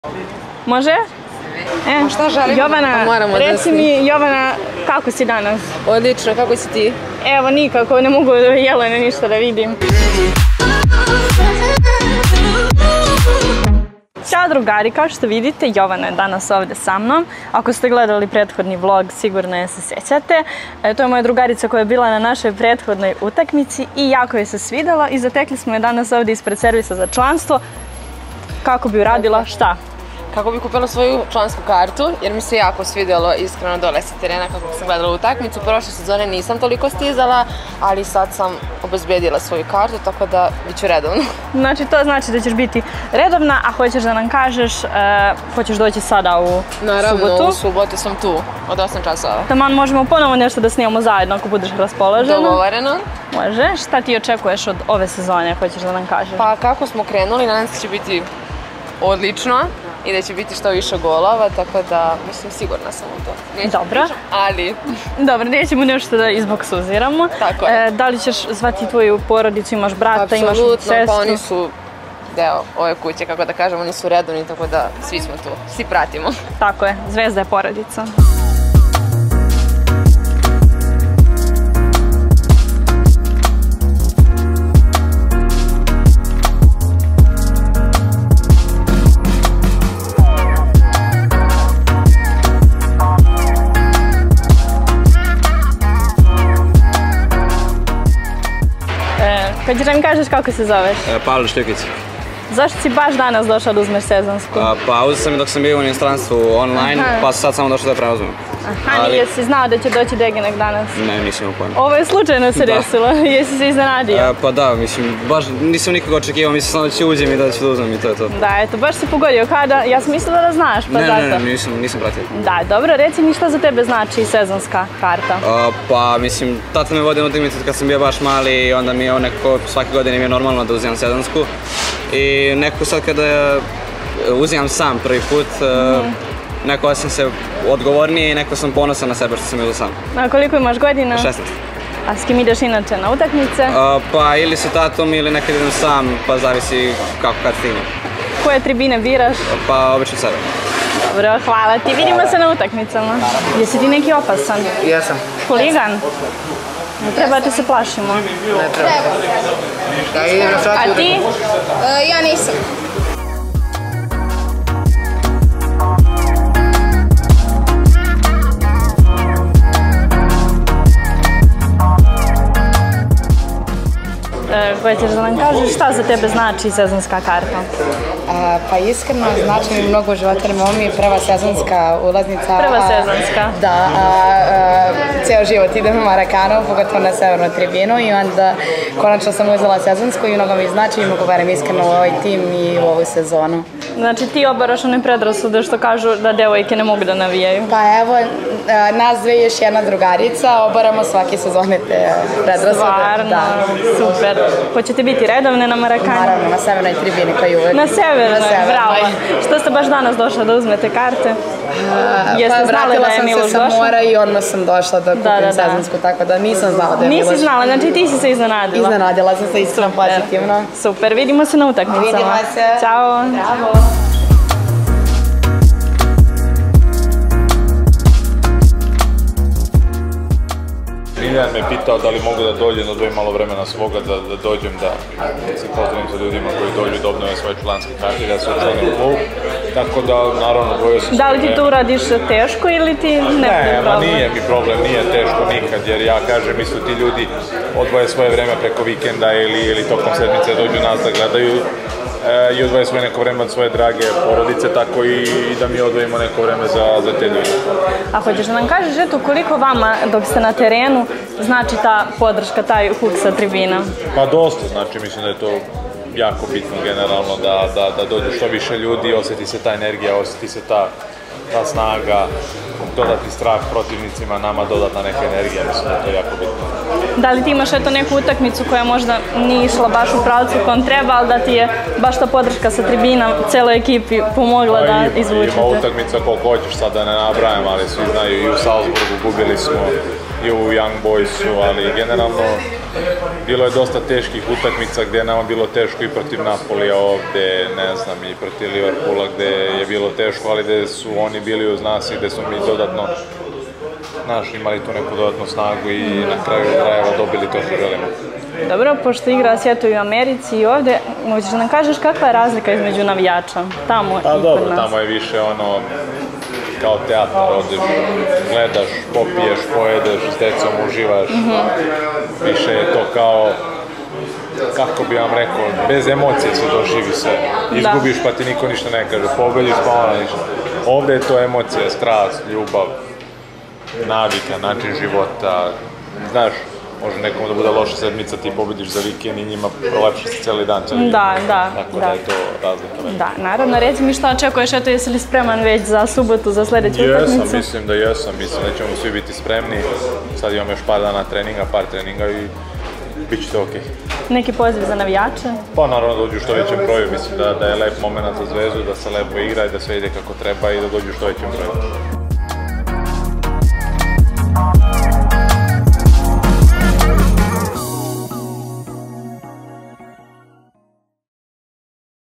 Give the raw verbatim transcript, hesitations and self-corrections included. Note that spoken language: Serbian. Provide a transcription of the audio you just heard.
Može? E, šta želim? Jovana, reci mi, Jovana, kako si danas? Odlično, kako si ti? Evo, nikako, ne mogu Jelene ništa da vidim. Ćao drugari, kao što vidite, Jovana je danas ovde sa mnom. Ako ste gledali prethodni vlog, sigurno je se sjećate. To je moja drugarica koja je bila na našoj prethodnoj utakmici i jako je se svidela i zatekli smo je danas ovde ispred servisa za članstvo. Kako bi uradila šta? Kako bi kupila svoju člansku kartu, jer mi se jako svidjelo iskreno dole sa terena kako sam gledala utakmicu. Prošle sezone nisam toliko stizala, ali sad sam obezbedila svoju kartu, tako da bit ću redovno. Znači to znači da ćeš biti redovna, a hoćeš da nam kažeš, hoćeš doći sada u subotu? Naravno, u subotu sam tu, od osam časova. Taman možemo ponovo nešto da snimamo zajedno ako budeš raspoložena. Dogovoreno. Može. Šta ti očekuješ od ove sezone, hoćeš da nam kažeš? Pa kako smo krenuli, nadam se će biti odlično i da će biti što više golova, tako da, mislim, sigurna sam u to. Dobro. Ali... Dobro, nećemo nešto da izboksuziramo. Tako je. Da li ćeš zvati tvoju porodicu, imaš brata, imaš sestru? Apsolutno, pa oni su deo ove kuće, kako da kažem, oni su redovni, tako da svi smo tu, svi pratimo. Tako je, Zvezda je porodica. Kad ćeš da mi kažeš kako se zoveš? Pavle Šljukić. Zašto si baš danas došao da uzmeš sezonsku? Pa uzeo sam je dok sam bio u inostranstvu online, pa sad samo došao da preuzmem. Aha, nisi znao da će doći Degenek danas? Ne, nisam imao pojma. Ovo je slučajno se desilo, jesi se iznenadio? Pa da, mislim, baš nisam nikog očekivao, mislim samo da ću uđem i da ću da uzmem i to je to. Da, eto, baš si pogodio kada, ja sam mislila da znaš, pa zato. Ne, ne, ne, nisam pratio. Da, dobro, reci mi šta za tebe znači sezonska karta? Pa, mislim, tata me vodi na utakmicu kad sam bio baš mali i onda mi je nekako svake godine mi je normalno da uzimam sezonsku. I nekako sad kada uzimam sam prvi put, nekako sam se odgovornije i nekako sam ponosan na sebe što sam uzeo sam. A koliko imaš godina? šesnaest. A s kim ideš inače na utakmice? Pa ili sa tatom ili nekad idem sam, pa zavisi kako kad stigne. Koje tribine biraš? Pa obično sebe. Dobro, hvala ti. Vidimo se na utakmicama. Jesi ti neki opasan? Jesam. Huligan? Ne treba da se plašimo. Ne treba. A ti? Ja nisam. Hoćeš da nam kažeš šta za tebe znači sezonska karta? Pa iskreno znači mi mnogo u životu, jer mi je prva sezonska ulaznica. Prva sezonska? Da, ceo život idem u Marakanu, pogotovo na severnu tribinu i onda konačno sam uzela sezonsku i mnogo mi znači i mnogo verujem iskreno u ovaj tim i u ovu sezonu. Znači ti obaraš one predrasude što kažu da devojke ne mogu da navijaju? Pa evo, nas dve i još jedna drugarica obaramo svake sezone te predrasude. Stvarno, super. Hoćete biti redovne na Marakanu? Naravno, na severnoj tribini kao i uvek. Na severnoj, bravo. Što ste baš danas došla da uzmete karte? Pa vratila sam se sa mora i odmah sam došla da kupim sezonsku, tako da nisam znala da je Miloš. Nisi znala, znači ti si se iznenadila? Iznenadila sam se iskreno pozitivno. Super, vidimo se na utakmicama. Vidimo se. Ćao. Bravo. Miljan me pitao da li mogu da dođem, da odvojim malo vremena svoga, da dođem da se pozdravim sa ljudima koji dođu da obnove svoje članske karte, da se učlanim u klub. Tako da, naravno, dvojio sam se. Da li ti to uradiš teško ili ti ne bude problem? Ne, ma nije mi problem, nije teško nikad, jer ja kažem, isto ti ljudi odvoje svoje vreme preko vikenda ili tokom sedmice dođu nas da gledaju i odvoje svoje neko vreme od svoje drage porodice, tako i da mi odvojimo neko vreme za te ljudi. A hoćeš da nam kažeš, eto, koliko vama dok ste na terenu znači ta podrška, taj huk sa tribina? Pa dosta, znači mislim da je to jako bitno generalno da dođu što više ljudi, osjeti se ta energija, osjeti se ta snaga, dodatni strah protivnicima, nama dodatna neka energija, mislim da je to jako bitno. Da li ti imaš eto neku utakmicu koja možda nije išla baš u pravcu kom treba, ali da ti je baš ta podrška sa tribina celoj ekipi pomogla da izvučete? Ima utakmica koliko hoćeš, sad da ne nabrajam, ali svi znaju i u Salzburgu gubili smo i u Young Boysu, ali generalno bilo je dosta teških utakmica gdje je nama bilo teško i protiv Napolija ovdje, ne znam, i protiv Liverpoola gdje je bilo teško, ali gdje su oni bili uz nas i gdje su mi dodatno znaš, imali tu neku dodatnu snagu i na kraju krajeva dobili to što želimo. Dobro, pošto igra svijetu i u Americi i ovdje, možeš nam kažeš kakva je razlika između navijača tamo i Pa kod dobro, nas? tamo je više ono kao teatar, odeš, gledaš, popiješ, pojedeš, s decom uživaš, više je to kao, kako bi vam rekao, bez emocije se doživi sve. Izgubiš pa ti niko ništa ne kaže, pobediš pa ona ništa. Ovdje je to emocija, strast, ljubav, navika, način života, znaš, može nekom da bude loša sedmica, ti pobediš za vikend i njima prolepši se cijeli dan, cijeli dan. Da, da, Tako da. da je to razlika velika. Da, naravno, reci mi šta očekuješ, eto jesi li spreman već za subotu, za sljedeću utakmicu? Jesam, mislim da jesam, mislim da ćemo svi biti spremni. Sad imam još par dana treninga, par treninga i bit će to okej. Neki poziv za navijače? Pa naravno da dođu što većem broju, mislim da, da je lep moment za Zvezdu, da se lepo igra i da sve ide kako treba i da dođu što većem broju.